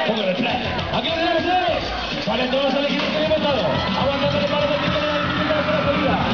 Póngale play. Aquí lo tenemos, señores. Salen todos al equipo que hemos dado. Aguantando el palo de la dificultad de la salida.